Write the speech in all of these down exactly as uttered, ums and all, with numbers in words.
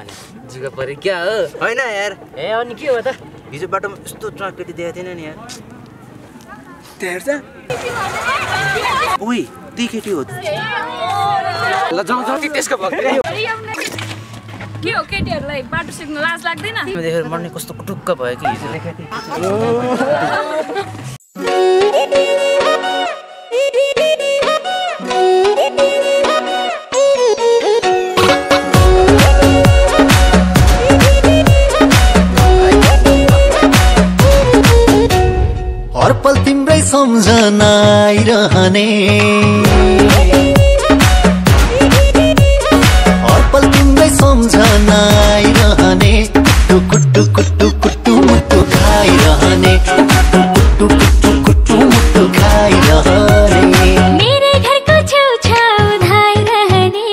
भने जुगा परे क्या हो हैन यार ए अनि के हो त हिजो बाटोमा यस्तो ट्रककेटी देखेको थिएन नि यार त्यहाँ हेर्छ ओइ ती केटी हो ल जाउँ जाउँ त्यसको भक्ति के हो केटीहरुलाई बाटो सिक्न लाज लाग्दैन देखेर मन कस्तो कुटुक्क भयो कि हिजो हर पल तिम्रै सम्झना आइरहने हर पल तिम्रै सम्झना आइरहने कुट्टु कुट्टु कुट्टु मुट्टु खाइरहने कुट्टु कुट्टु कुट्टु मुट्टु खाइरहने मेरे घरको छेउछाउ धाइरहने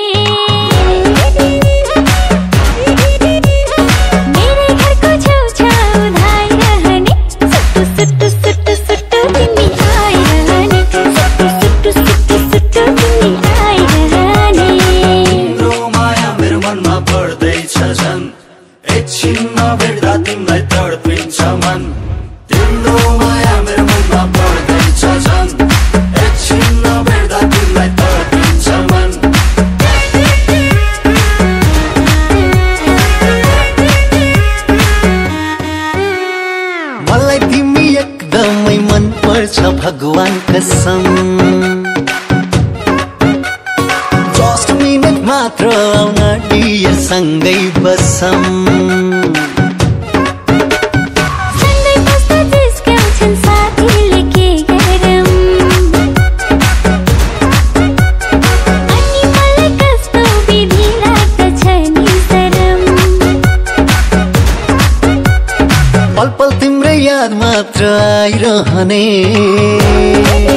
मेरे घरको छेउछाउ धाइरहने सुट्टु सुट्टु सुट्टु तिमी आइरहने सुट्टु सुट्टु सुट्टु तिमी आइरहने तिम्रो माया मेरो मनमा पर्दैछ झन् एकछिनमा भेट्दा तिमीलाई तडपिन्छ मन तिम्रो माया मेरो मनमा पर्दैछ झन् एकछिनमा भेट्दा तिमीलाई तडपिन्छ मन मलाई तिमी एकदमै मन पर्छ भगवान कसम जस्ट मिनट मात्र आउन डियर सँगै बसम सँगै बस्दा जिस्काउँछन् साथीले के गरौँ अनि मलाई कस्तो विधि लाग्दछ नि शरम पल पल तिम्रै याद मात्र आइरहने